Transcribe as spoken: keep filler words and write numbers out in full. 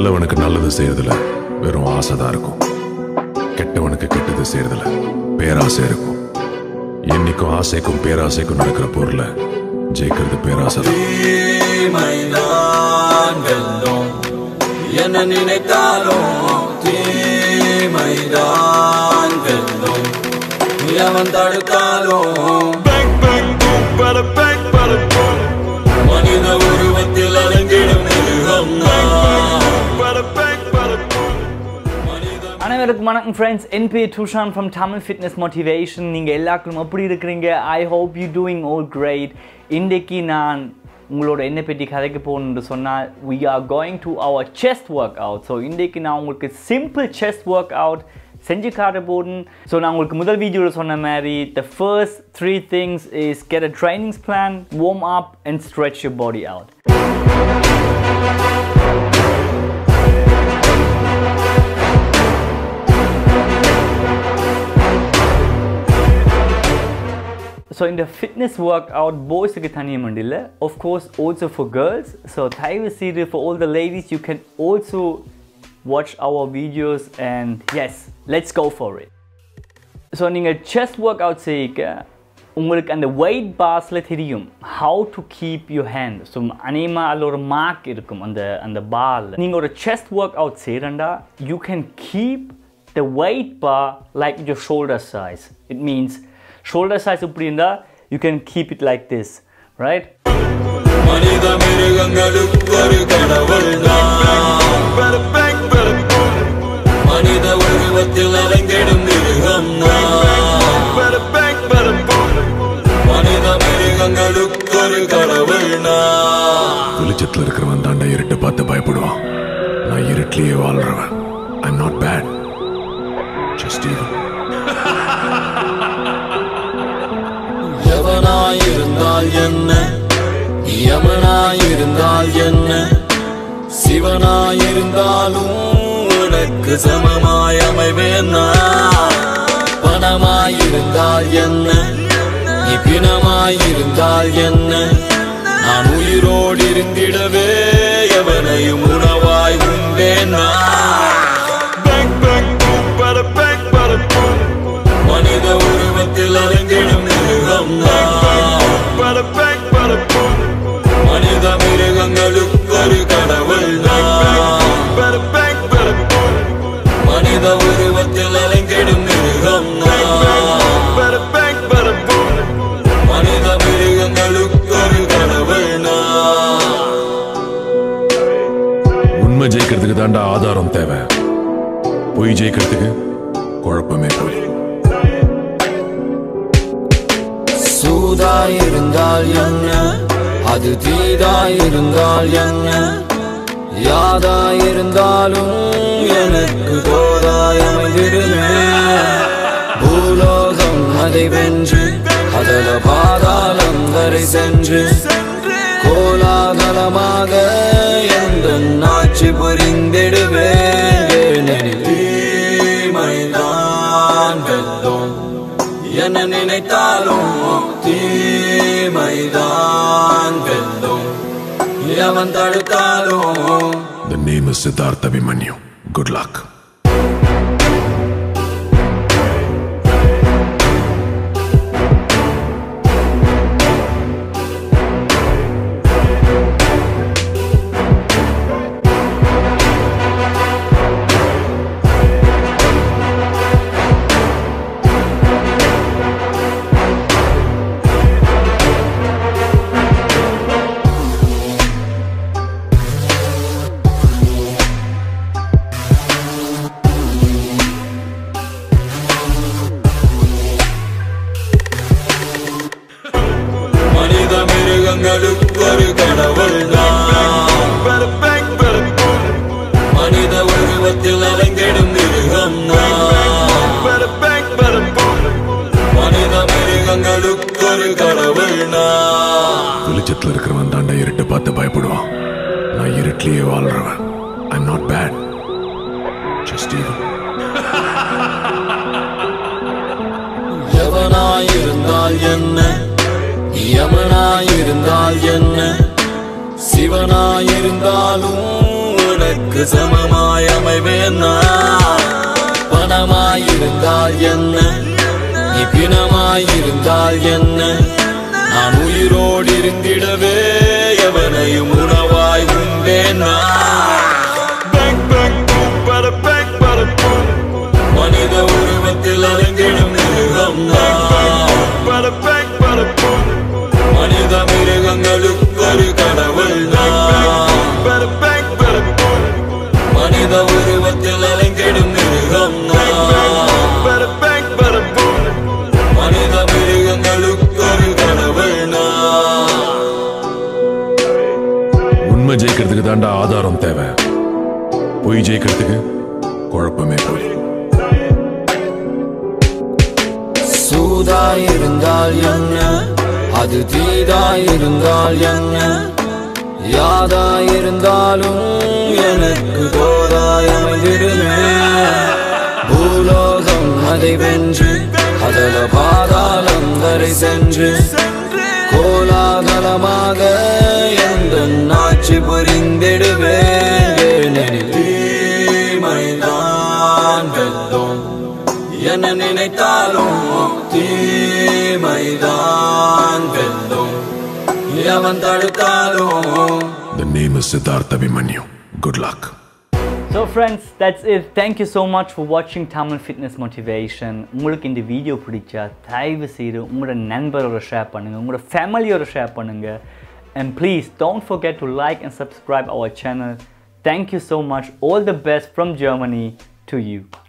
நல்லவனுக்கு நல்லது செய்யறதுல வெறும் ஆசைதான் இருக்கும். கெட்டவனுக்கு கெட்டது செய்யறதுல பேராசை இருக்கும். என்னைக்கும் ஆசைக்கும் பேராசைக்கும் நடக்கிற போர்ல ஜெயிக்கிறது பேராசை தான். என்ன நினைத்தாலும் தீமைதான் வெல்லும். எவன் தடுத்தாலும் மனித உருவத்தில் அலங்கிடும் மிருகம். அனைவருக்கும் வணக்கம் ஃப்ரெண்ட்ஸ். என் பேர் டுஷான் from Tamilfitnessmotivation. நீங்கள் எல்லாருக்கும் எப்படி இருக்கிறீங்க? I hope you doing all great. இன்றைக்கு நான் உங்களோட என்ன பற்றி கதைக்க போகணுன்னு சொன்னால் we are going to our chest workout. So இன்றைக்கு நான் உங்களுக்கு சிம்பிள் chest workout செஞ்சு காட்ட போகிறேன். ஸோ நான் உங்களுக்கு முதல் வீடியோவில் சொன்ன மாதிரி the first three things is get a training plan, warm up and stretch your body out. So in the fitness workout, boys க்கு தனியா மண்டில, of course also for girls. So தயவு செய்து for all the ladies, you can also watch our videos and yes, let's go for it. So நீங்க chest workout செய்க உங்களுக்கு அந்த weight barsல தெரியும் how to keep your hand. So அனேமா அதுல ஒரு mark இருக்கும் அந்த அந்த barல. நீங்க ஒரு chest workout செய்றண்டா you can keep the weight bar like your shoulder size. It means shoulder size updi inda you can keep it like this, right? மனித மிருகங்களுக்கு ஒரு கடவுள்னா மனித உருவத்தில் அலங்கிடும் மிருகம்னா மனித மிருகங்களுக்கு ஒரு கடவுள்னா. வெளிச்சத்தில் இருக்கிறவன் தாண்டா இருட்டை பார்த்து பயப்படுவான். நான் இருட்டிலேயே வாழ்றவன். I'm not bad, just evil. எவனாயிருந்தால் என்ன, யமனாயிருந்தால் என்ன, சிவனாயிருந்தாலும் உனக்கு சமமாய் அமைவேனா. பணமாயிருந்தால் என்ன, பிணமாயிருந்தால் என்ன, நான் உயிரோடு இருந்திடவே எவனையும் உணவாய் உண்டேனா. மனித உருவத்தில் அலங்கிடும் மனித மிருகங்களுக்கு ஒரு கடவுள். மனித உருவத்தில் அலங்கிடும் மிருகம். மனித மிருகங்களுக்கு ஒரு கடவுள். உண்மை ஜெயிக்கிறதுக்கு தாண்டா ஆதாரம் தேவை. பொய் ஜெயிக்கிறதுக்கு குழப்பமே போய். சூதாயிருந்தால் என்ன, அது தீதாயிருந்தால் என்ன, யாதாயிருந்தாலும் எனக்கு தோதாயமைந்திடுமே. பூலோகம் அதை வென்று அதல பாதாளம் வரை சென்று கோலாகலமாக எந்த நாட்சி புரிந்திடுவேன். தீமைதான் வெல்லும். என்ன நினைத்தாலும் தீமைதான் வெல்லும். எவன் தடுத்தாலும். The name is Siddhartha Abhimanyu. Good luck. ஒரு கடவுள். மனித உருவத்தில் அலங்கிடும் மிருகம். மனித மிருகங்களுக்கு ஒரு கடவுள். வெளிச்சத்தில் இருக்கிறவன் தாண்டா இருட்டை பார்த்து பயப்படுவான். நான் இருட்டிலேயே வாழ்றவன். I'm not bad, just evil. எவனாயிருந்தால் என்ன, யமனாயிருந்தால் என்ன, சிவனாயிருந்தாலும் உனக்கு சமமாய் அமைவேன் நான். பணமாயிருந்தால் என்ன, நீ பிணமாயிருந்தால் என்ன, நான் உயிரோடு இருந்திடவே எவனையும் உணவாய் உண்டேன் நான். மனித உருவத்தில் அலங்கிடும் மிருகம் நான். மனித மிருகங்களுக்கு ஒரு கடவுள் நான். மனித உருவத்தில் அலங்கிடும் மிருகம் நான். மனித மிருகங்களுக்கு ஒரு கடவுள் நான். உண்மை ஜெயிக்கிறதுக்கு தாண்டா ஆதாரம் தேவை, பொய் ஜெயிக்கிறதுக்கு குழப்பமே போய். சூதாயிருந்தால் என்ன, அது தீதாயிருந்தால் என்ன, யாதாயிருந்தாலும் எனக்கு தோதாயமைந்திடுமே. பூலோகம் அதை வென்று அதல பாதாளம் வரை சென்று கோலாகலமாக எந்த ஆட்சி புரிந்திடுவேன். தீமைதான் வெல்லும், என்ன நினைத்தாலும் தீமைதான் வெல்லும், எவன் தடுத்தாலும். The name is Siddhartha Abhimanyu. Good luck. So friends, that's it. Thank you so much for watching Tamil Fitness Motivation. உங்களுக்கு இந்த வீடியோ பிடிச்சா தயவு செய்து உங்களோட நண்பரோட ஷேர் பண்ணுங்க, உங்களோட ஃபேமிலியோட ஷேர் பண்ணுங்க. And please don't forget to like and subscribe our channel. Thank you so much. All the best from Germany to you.